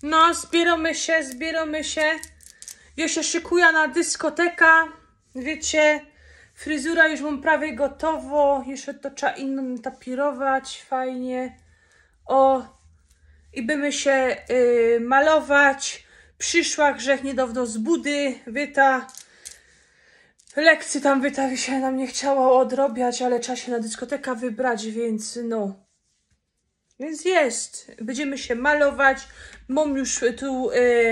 No, zbieramy się. Ja się szykuję na dyskoteka. Wiecie, fryzura już mam prawie gotowo. Jeszcze to trzeba inną tapirować, fajnie. O, i będziemy się malować. Przyszła grzech niedawno z budy, wyta. Lekcji tam wyta się nam nie chciało odrabiać, ale trzeba się na dyskotekę wybrać, więc no. Więc jest. Będziemy się malować. Mam już tu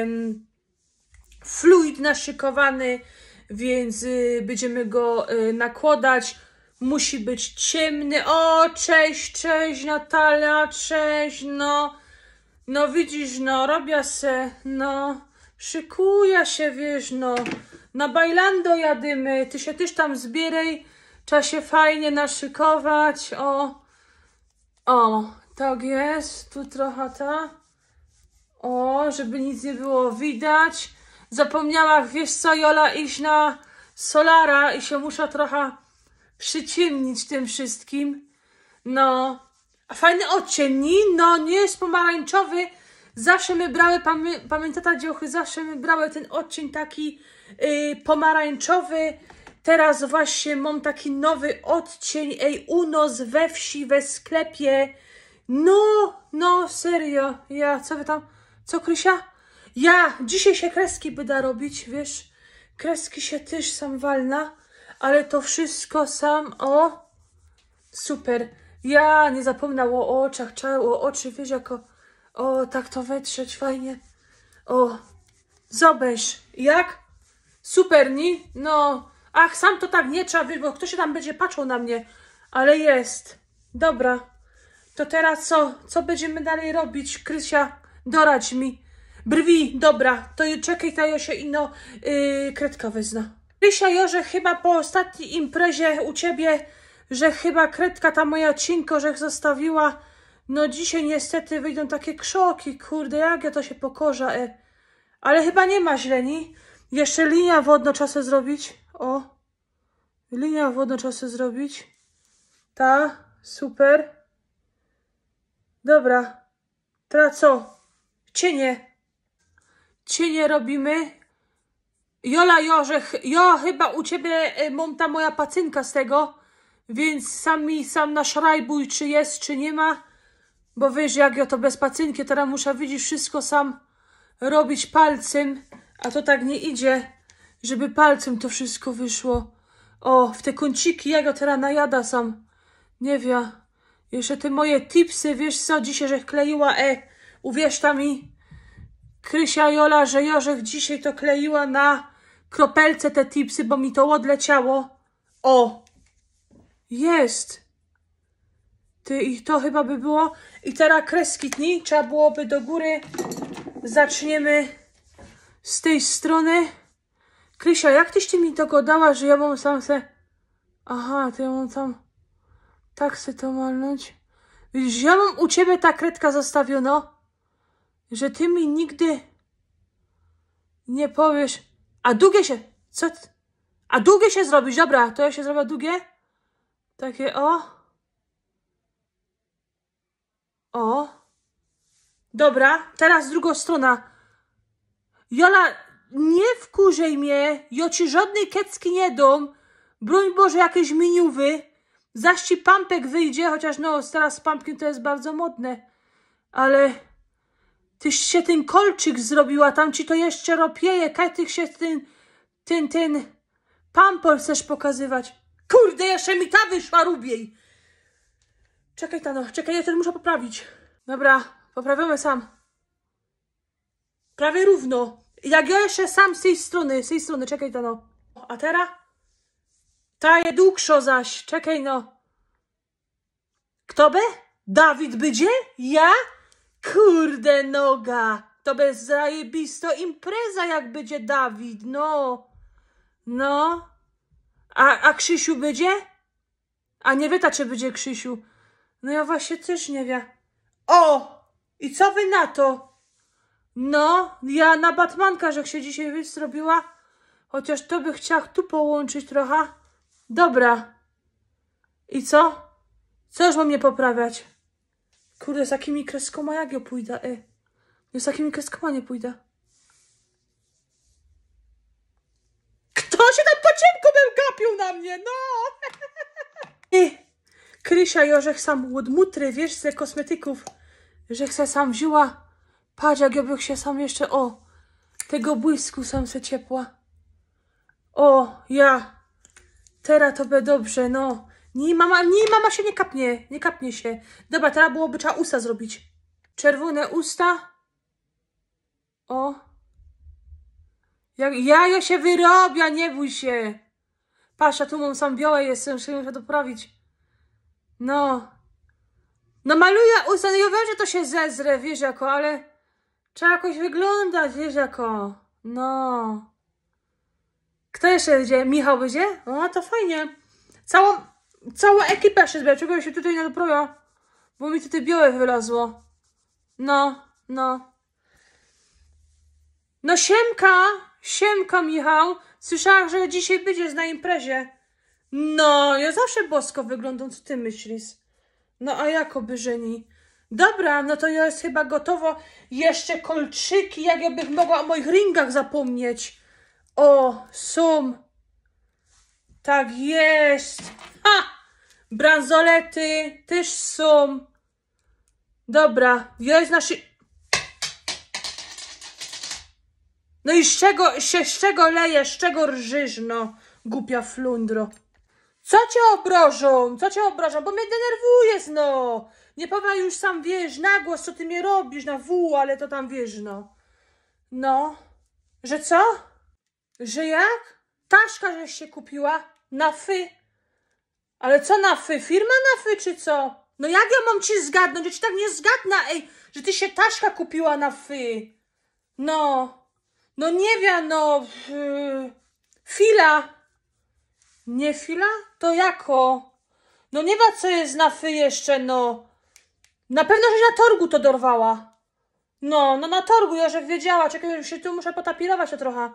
fluid naszykowany, więc będziemy go nakładać. Musi być ciemny. O, cześć Natalia, cześć, no. No widzisz, no, robię se, no. Szykuję się, wiesz, no. Na Bailando jadymy. Ty się też tam zbieraj. Trzeba się fajnie naszykować. O, tak jest. Tu trochę ta. O, żeby nic nie było widać. Zapomniałam, wiesz co, Jola, iść na Solara i się muszę trochę przyciemnić tym wszystkim. No. A fajny odcień, no nie jest pomarańczowy. Zawsze my brały, pamiętacie dziochy, zawsze my brały ten odcień taki pomarańczowy. Teraz właśnie mam taki nowy odcień, unos we wsi, we sklepie. No, serio. Ja, co wy tam, co Krysia? Ja, dzisiaj się kreski będę robić, wiesz. Kreski się też sam walna, ale to wszystko sam, o, super. Ja nie zapomnę o oczach, trzeba o oczy, wiesz, jako, o, tak to wetrzeć, fajnie. O, zobacz, jak? Super, nie? No, ach, sam to tak nie trzeba, wiesz, bo kto się tam będzie patrzył na mnie, ale jest. Dobra, to teraz co? Co będziemy dalej robić? Krysia, doradź mi. Brwi, dobra, to czekaj, ta Josia ino kredka wezna. Krysia, Jorze, chyba po ostatniej imprezie u ciebie, że chyba kredka ta moja cinko, że zostawiła. No dzisiaj niestety wyjdą takie krzoki, kurde, jak ja to się pokorza, Ale chyba nie ma źle, nie? Jeszcze linia wodno czasem zrobić. O, linia wodno czasem zrobić. Ta, super. Dobra, teraz co? Cienie robimy. Jola, Jorzech, chyba u ciebie mam ta moja pacynka z tego, więc sam naszrajbuj, czy jest, czy nie ma, bo wiesz, jak ja to bez pacynki, teraz muszę, widzieć, wszystko sam robić palcem, a to tak nie idzie, żeby palcem to wszystko wyszło. O, w te kąciki, jak ja teraz najada sam, nie wiem, jeszcze te moje tipsy, wiesz co, dzisiaj, że kleiła, uwierz tam mi, Krysia, Jola, że Jorzech dzisiaj to kleiła na kropelce te tipsy, bo mi to odleciało. O! Jest! Ty, i to chyba by było. I teraz kreski tni. Trzeba byłoby do góry. Zaczniemy z tej strony. Krysia, jak tyś mi to godała, że ja mam sam se... Aha, to ja mam tam... Tak se to malnąć. Widzisz, ja mam u ciebie ta kredka zostawiona, że ty mi nigdy nie powiesz. A długie się... Co? A długie się zrobić, dobra, to ja się zrobię długie. Takie o. O. Dobra, teraz drugą strona. Jola, nie wkurzej mnie. Ja ci żadnej kecki nie dam. Broń Boże, jakieś miniuwy. Zaś ci pampek wyjdzie, chociaż no, teraz z pampkiem to jest bardzo modne. Ale... Tyś się ten kolczyk zrobiła, tam ci to jeszcze ropieje, kaj tych się ten pampol chcesz pokazywać. Kurde, jeszcze mi ta wyszła rubiej. Czekaj, Tano, czekaj, ja ten muszę poprawić. Dobra, poprawiamy sam. Prawie równo. Jak ja jeszcze sam z tej strony, czekaj, Tano. A teraz? Ta je długszo zaś, czekaj no. Kto by? Dawid będzie? Ja? Kurde noga, to bez zajebisto impreza jak będzie Dawid, no. A Krzysiu będzie? A nie wieta, czy będzie Krzysiu. No ja właśnie też nie wiem. O, i co wy na to? No, ja na Batmanka, że się dzisiaj wysrobiła, chociaż to by chciała tu połączyć trochę. Dobra. I co? Co już mam nie poprawiać? Kurde, z jakimi kreskoma jak ja pójdę, Z takimi kreskami nie pójdę. Kto się tam po ciemku gapił na mnie, no! I Krysia i Orzech sam od mutry, wiesz, ze kosmetyków, że se sam wzięła. Patrz, jak ja bym się sam jeszcze, o, tego błysku sam se ciepła. O, ja. Teraz to będzie dobrze, no. Nie, mama się nie kapnie się. Dobra, teraz byłoby trzeba usta zrobić. Czerwone usta. O. Jak jajo się wyrabia, nie bój się. Patrz, a tu mam sam białe jestem, muszę doprawić. No. No maluję usta, no ja wiem, że to się zezre, wiesz jako, ale trzeba jakoś wyglądać, wiesz jako. No. Kto jeszcze będzie? Michał będzie? O, to fajnie. Całą ekipę się zbierze, czego się tutaj nie doprawia, bo mi tutaj białe wylazło. No, no. No siemka Michał. Słyszałam, że dzisiaj będziesz na imprezie. No, ja zawsze bosko wyglądam, co ty myślisz? No, a jakoby żeni. Dobra, no to ja jest chyba gotowo. Jeszcze kolczyki, jak ja bym mogła o moich ringach zapomnieć. O, są. Tak jest. Ha! Bransolety też są. Dobra, jest naszy... No i z czego lejesz, z czego rżysz, no, głupia flundro. Co cię obrażą? Co cię obrażą? Bo mnie denerwujesz, no. Nie powiem już sam, wiesz, na głos, co ty mnie robisz, na W, ale to tam wiesz, no. No. Że co? Że jak? Taszka żeś się kupiła? Na fy. Ale co na fy? Firma na fy, czy co? No jak ja mam ci zgadnąć? Ja ci tak nie zgadnę, ej, że ty się Taszka kupiła na fy. No. No nie wiem, no. Fila. Nie fila? To jako? No nie wiem, co jest na fy jeszcze, no. Na pewno, że na torgu to dorwała. No na torgu, ja że wiedziała. Czekaj, już się tu muszę potapirować to trochę.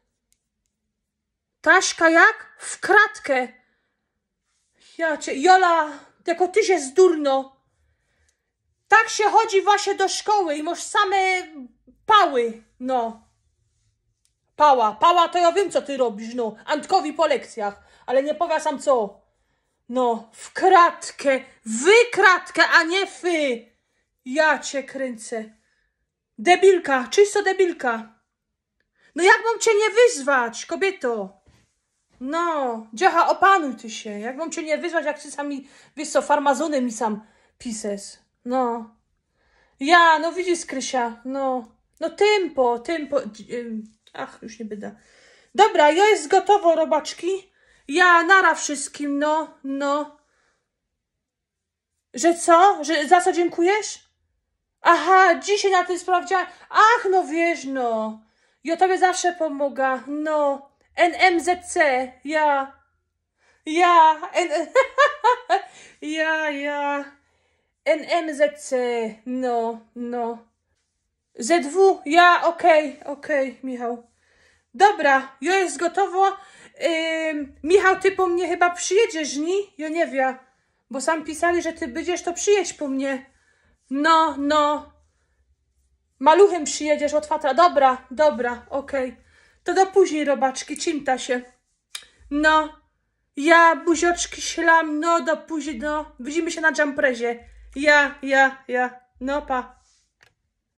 Taszka jak? W kratkę. Ja cię, Jola, jako ty się zdurno. Tak się chodzi właśnie do szkoły i masz same pały, no. Pała, to ja wiem, co ty robisz, no. Antkowi po lekcjach, ale nie powiem sam co. No, w kratkę, kratkę, a nie fy. Ja cię kręcę. Debilka, czysto debilka. No jak mam cię nie wyzwać, kobieto? No, dziecha, opanuj ty się. Jak mam cię nie wyzwać, jak ty sami, wiesz co, farmazony mi sam pises. No. Ja, no widzisz, Krysia, no. No tempo. Ach, już nie będę. Dobra, ja jest gotowo, robaczki. Ja, nara wszystkim, no. Że co? Że za co dziękujesz? Aha, dzisiaj na tym sprawdziałem. Ach, no wiesz, no. Ja tobie zawsze pomogę, no. NMZC, ja. NMZC, no. ZW, ja, okej, Michał. Dobra, ja jest gotowo. Michał, ty po mnie chyba przyjedziesz, nie? Ja nie wiem, bo sam pisali, że ty będziesz, to przyjedź po mnie. No. Maluchem przyjedziesz od fatra. Dobra, okej. To do później, robaczki, cimta się. No, ja buzioczki ślam, no do później, no. Widzimy się na jumprezie. Ja. No, pa.